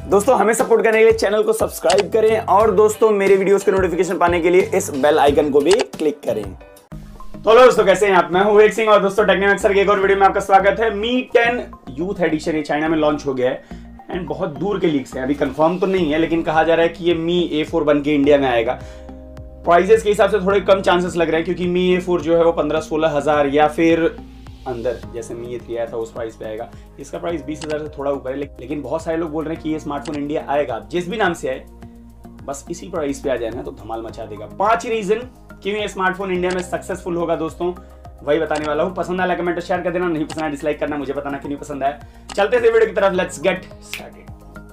दोस्तों हमें सपोर्ट करने के लिए चैनल को सब्सक्राइब करें और दोस्तों मेरे वीडियोस के नोटिफिकेशन पाने के लिए इस बेल आइकन को भी क्लिक करें। तो हेलो दोस्तों, कैसे हैं आप? मैं हूं विवेक सिंह और दोस्तों टेक्नोमैक्सर के एक और वीडियो में आपका स्वागत है। मी 10 यूथ एडिशन ये चाइना में लॉन्च हो गया है एंड बहुत दूर के लीक्स हैं, अभी कंफर्म तो नहीं है लेकिन कहा जा रहा है कि ये मी A4 बन के इंडिया में आएगा। प्राइजेस के हिसाब से थोड़े कम चांसेस लग रहे हैं क्योंकि मी A4 जो है वो 15-16 हजार या फिर अंदर जैसे मी A3 आया था उस प्राइस पे आएगा। इसका प्राइस 20,000 से थोड़ा ऊपर है, लेकिन बहुत सारे लोग बोल रहे हैं कि ये स्मार्टफोन इंडिया आएगा। जिस भी नाम से आए बस इसी प्राइस पे आ जाए ना तो धमाल मचा देगा। 5 रीजन क्यों ये स्मार्टफोन इंडिया में सक्सेसफुल होगा दोस्तों, वही बताने वाला हूँ। पसंद आया कमेंट शेयर कर देना, नहीं पसंद आया डिसलाइक करना, मुझे बताना कि नहीं पसंद आया। चलते थे वीडियो की तरफ, लेट्स गेट स्टार्टेड।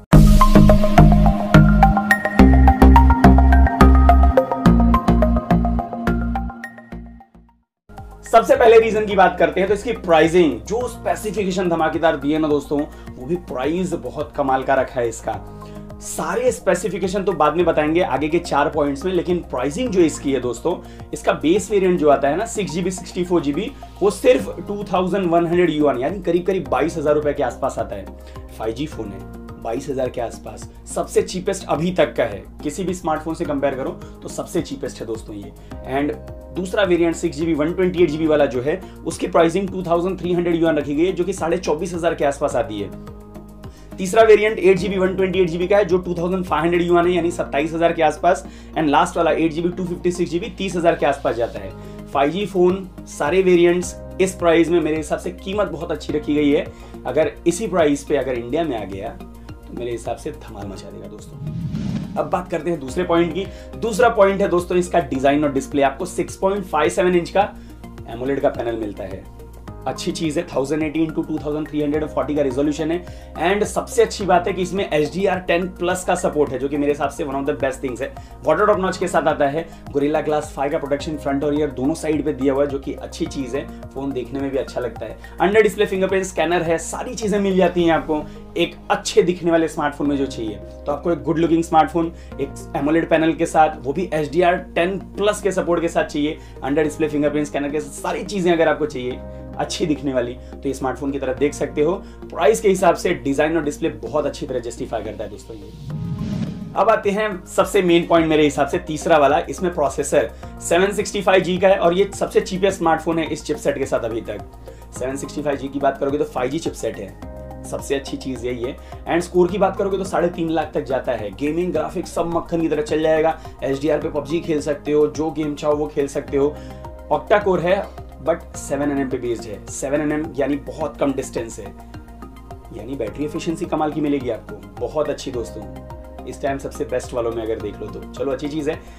सबसे पहले रीजन की बात करते हैं तो इसकी प्राइसिंग, जो स्पेसिफिकेशन धमाकेदार दिए ना दोस्तों, वो भी प्राइस बहुत कमाल का रखा है इसका। सारे स्पेसिफिकेशन तो बाद में बताएंगे आगे के 4 पॉइंट्स में, लेकिन प्राइसिंग जो इसकी है दोस्तों, इसका बेस वेरिएंट जो आता है ना 6GB 64GB, वो सिर्फ 2100 युआन यानी करीब करीब 22,000 रुपए के आसपास आता है। 5G फोन है, 22,000 के आसपास सबसे चीपेस्ट अभी तक का है। किसी भी स्मार्टफोन से कंपेयर करो तो सबसे चीपेस्ट है दोस्तों ये। एंड दूसरा वेरिएंट 6GB 128GB वाला जो है उसकी प्राइसिंग 2300 युआन रखी गई है, जो कि 24,500 के आसपास आती है। तीसरा वेरिएंट 8GB 128GB का है जो 2500 युआन है यानी 27,000 के आसपास। एंड लास्ट वाला 8GB 256GB 30,000 के आसपास जाता है। 5G फोन सारे वेरिएंट्स इस प्राइस में मेरे हिसाब से कीमत बहुत अच्छी रखी गई है। अगर इसी प्राइस पे अगर इंडिया में आ गया तो मेरे हिसाब से धमाल मचा देगा दोस्तों। अब बात करते हैं दूसरे पॉइंट की। दूसरा पॉइंट है दोस्तों इसका डिजाइन और डिस्प्ले। आपको 6.57 इंच का एमोलेड का पैनल मिलता है, अच्छी चीज है। 1080x2340 का रिजोल्यूशन है। एंड सबसे अच्छी बात है कि इसमें HDR10+ का सपोर्ट है, जो कि मेरे हिसाब से one of the best things है। वाटर ड्रॉप नॉच के साथ आता है। गोरिल्ला ग्लास 5 का प्रोटेक्शन फ्रंट और रियर दोनों साइड पे दिया हुआ है, जो कि अच्छी चीज है। फोन देखने में भी अच्छा लगता है। अंडर डिस्प्ले फिंगरप्रिंट स्कैनर है। सारी चीजें मिल जाती हैं आपको एक अच्छे दिखने वाले स्मार्टफोन में जो चाहिए। तो आपको एक गुड लुकिंग स्मार्टफोन एक एमोलेड पैनल के साथ, वो भी HDR10+ के सपोर्ट के साथ चाहिए। अंडर डिस्प्ले फिंगरप्रिंट स्कैनर के साथ सारी चीजें अगर आपको चाहिए अच्छी दिखने वाली तो ये स्मार्टफोन की तरफ देख सकते हो। प्राइस के हिसाब से डिजाइन और डिस्प्ले बहुत अच्छी तरह जस्टिफाई करता है दोस्तों ये। अब आते हैं सबसे मेन पॉइंट मेरे हिसाब से तीसरा वाला। इसमें प्रोसेसर 765G का है और ये सबसे चीपेस्ट स्मार्टफोन है इस चिपसेट के साथ अभी तक। 765G की बात करोगे तो 5G चिपसेट है, सबसे अच्छी चीज यही है। एंड स्कोर की बात करोगे तो 3.5 लाख तक जाता है। गेमिंग ग्राफिक्स सब मक्खन की तरह चल जाएगा। HDR पे PUBG खेल सकते हो, जो गेम चाहो वो खेल सकते हो। ऑक्टा कोर है बट 7nm पे बेस्ड है। 7nm यानी बहुत कम डिस्टेंस है, यानी बैटरी एफिशिएंसी कमाल की मिलेगी आपको, बहुत अच्छी दोस्तों। इस टाइम सबसे बेस्ट वालों में अगर देख लो तो चलो अच्छी चीज है।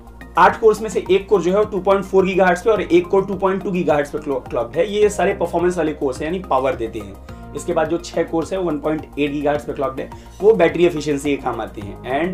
8 कोर्स में से एक कोर जो है वो 2.4 गीगाहर्ट्ज पे और एक कोर 2.2 गीगाहर्ट्ज पे क्लॉक्ड है। ये सारे परफॉर्मेंस वाले कोर्स है यानी पावर देते हैं। इसके बाद जो 6 कोर्स है वो 1.8 गीगाहर्ट्ज पे क्लॉक्ड है, वो बैटरी एफिशिएंसी के काम आते हैं। एंड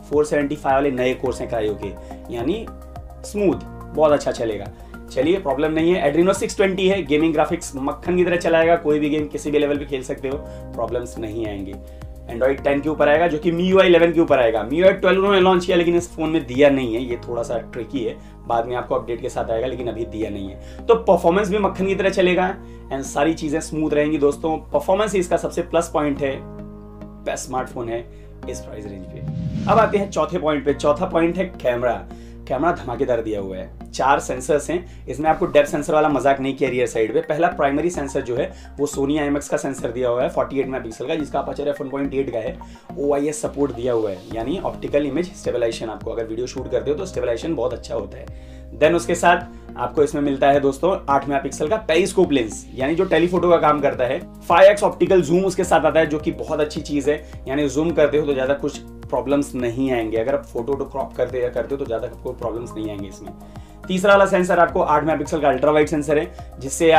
475 वाले नए कोर्स हैं क्रायो के, यानी स्मूथ, बहुत अच्छा चलेगा। चलिए प्रॉब्लम नहीं है। एड्रीनो 620 है, गेमिंग ग्राफिक्स मक्खन की तरह चलाएगा, कोई भी गेम किसी भी लेवल पे खेल सकते हो, प्रॉब्लम्स नहीं आएंगे। एंड्रॉइड 10 के ऊपर आएगा, जो कि MIUI 11 के ऊपर आएगा। MIUI 12 उन्होंने लॉन्च किया लेकिन इस फोन में दिया नहीं है, ये थोड़ा सा ट्रिकी है, बाद में आपको अपडेट के साथ आएगा, लेकिन अभी दिया नहीं है। तो परफॉर्मेंस भी मक्खन की तरह चलेगा एंड सारी चीजें स्मूथ रहेंगी दोस्तों। परफॉर्मेंस इसका सबसे प्लस पॉइंट है, बेस्ट स्मार्टफोन है इस प्राइस रेंज पे। अब आते हैं चौथे पॉइंट पे। चौथा पॉइंट है कैमरा। कैमरा धमाकेदार दिया हुआ है। 4 सेंसर्स हैं इसमें, आपको डेप्थ सेंसर वाला मजाक नहीं किया रियर साइड पे। पहला प्राइमरी सेंसर जो है वो सोनी IMX का सेंसर दिया हुआ है 48 मेगापिक्सल का, जिसका अपर्चर f1.8 का है। OIS सपोर्ट दिया हुआ है यानी ऑप्टिकल इमेज स्टेबलाइजेशन। आपको अगर वीडियो शूट करते हो तो स्टेबलाइजेशन बहुत अच्छा होता है। देन उसके साथ आपको इसमें मिलता है दोस्तों 8 मेगापिक्सल का पेरिस्कोप लेंस, यानी जो टेलीफोटो का काम करता है। 5x ऑप्टिकल जूम उसके साथ आता है, जो कि बहुत अच्छी चीज है, यानी जूम करते हो तो ज्यादा कुछ प्रॉब्लम्स नहीं आएंगे। अगर आप फोटो क्रॉप करते हो तो ज्यादा कोई प्रॉब्लम्स नहीं आएंगे इसमें। तीसरा वाला सेंसर आपको 8 मेगापिक्सल का अल्ट्रा वाइड सेंसर है, जिससे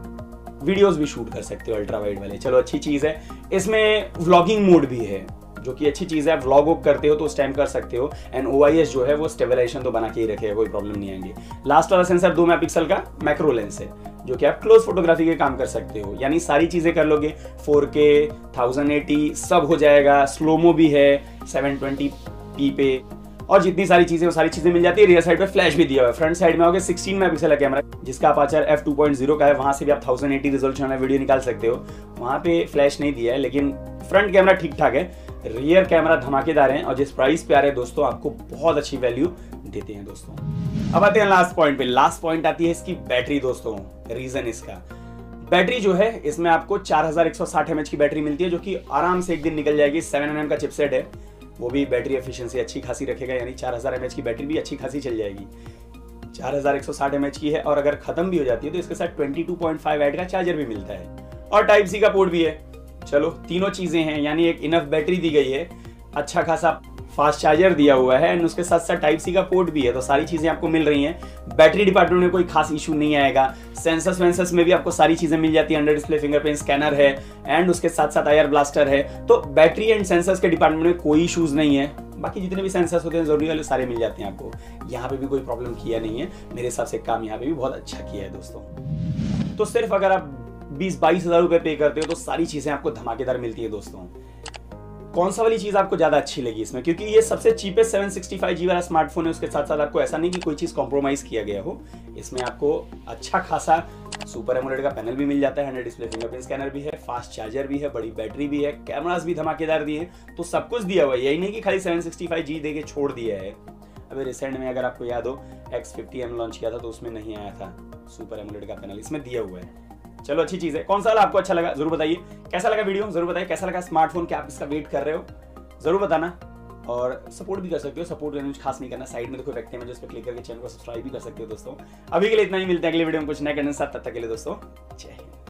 आप वीडियोस भी शूट कर सकते हो अल्ट्रा वाइड वाले, चलो अच्छी चीज है। इसमें व्लॉगिंग मोड भी है, जो कि अच्छी चीज है। व्लॉग करते हो तो उस टाइम कर सकते हो। एंड OIS जो है वो स्टेबलाइजेशन तो बना के ही रखेगा, कोई प्रॉब्लम नहीं आएंगे। लास्ट वाला सेंसर 2 मेगापिक्सल का मैक्रो लेंस है, जो कि आप क्लोज फोटोग्राफी के काम कर सकते हो, यानी सारी चीजें कर लोगे। 4K 1080 सब हो जाएगा। स्लोमो भी है 720p पे, और जितनी सारी चीजें वो सारी चीजें मिल जाती है। रियर साइड पे फ्लैश भी दिया हुआ है। फ्रंट साइड में होगा 16 मेगापिक्सल का कैमरा, जिसका अपर्चर f2.0 का है। वहां से भी आप 1080 रिजोल्यूशन में वीडियो निकाल सकते हो। वहां पे फ्लैश नहीं दिया है, लेकिन फ्रंट कैमरा ठीक ठाक है। रियर कैमरा धमाकेदार है और जिस प्राइस पे आ रहे हैं दोस्तों आपको बहुत अच्छी वैल्यू देते हैं दोस्तों। अब आते हैं लास्ट पॉइंट पे। लास्ट पॉइंट आती है इसकी बैटरी दोस्तों। रीजन इसका बैटरी जो है, इसमें आपको 4160 mAh की बैटरी मिलती है जो कि आराम से एक दिन निकल जाएगी। 7nm का चिपसेट है, वो भी बैटरी एफिशिएंसी अच्छी खासी रखेगा, यानी 4000 mAh की बैटरी भी अच्छी खासी चल जाएगी। 4160 mAh की है और अगर खत्म भी हो जाती है तो इसके साथ 22.5 वाट का चार्जर भी मिलता है और टाइप सी का पोर्ट भी है। चलो तीनों चीजें हैं, यानी एक इनफ बैटरी दी गई है, अच्छा खासा फास्ट चार्जर दिया हुआ है एंड उसके साथ साथ टाइप सी का पोर्ट भी है, तो सारी चीजें आपको मिल रही हैं। बैटरी डिपार्टमेंट में कोई खास इशू नहीं आएगा। सेंसर्स वेंसर्स में भी आपको सारी चीजें मिल जाती है। अंडर डिस्प्ले फिंगरप्रिंट स्कैनर है एंड उसके साथ साथ आईआर ब्लास्टर है, तो बैटरी एंड सेंसर्स के डिपार्टमेंट में कोई इशूज नहीं है। बाकी जितने भी सेंसर्स होते हैं जरूरी वाले सारे मिल जाते हैं आपको। यहाँ पे भी कोई प्रॉब्लम किया नहीं है, मेरे हिसाब से काम यहाँ पे भी बहुत अच्छा किया है दोस्तों। तो सिर्फ अगर आप 20-22 हजार रुपए पे करते हो तो सारी चीजें आपको धमाकेदार मिलती है दोस्तों। कौन सा वाली चीज आपको ज्यादा अच्छी लगी इसमें, क्योंकि ये सबसे चीपेस्ट 765G वाला स्मार्टफोन है, उसके साथ साथ आपको ऐसा नहीं कि कोई चीज कॉम्प्रोमाइज किया गया हो। इसमें आपको अच्छा खासा सुपर एमोलेड का पैनल भी मिल जाता है, अंडर डिस्प्ले फिंगरप्रिंट स्कैनर भी है, फास्ट चार्जर भी है, बड़ी बैटरी भी है, कैमरास भी धमाकेदार दिए, तो सब कुछ दिया हुआ है। यही नहीं कि खाली 765G दे के छोड़ दिया है। अभी रिसेंट में अगर आपको याद हो X50M लॉन्च किया था तो उसमें नहीं आया था सुपर एमोलेड का पैनल, इसमें दिया हुआ है। चलो अच्छी चीज है। कौन सा वाला आपको अच्छा लगा जरूर बताइए। कैसा लगा वीडियो जरूर बताइए। कैसा लगा स्मार्टफोन, क्या आप इसका वेट कर रहे हो जरूर बताना। और सपोर्ट भी कर सकते हो, सपोर्ट करने कुछ खास नहीं करना, साइड में देखो व्यक्ति में, जिस पर क्लिक करके चैनल को सब्सक्राइब भी कर सकते हो दोस्तों। अभी के लिए इतना ही, मिलते हैं अगले वीडियो में कुछ नए कंटेंट साथ। तब तक के लिए दोस्तों जय हिंद।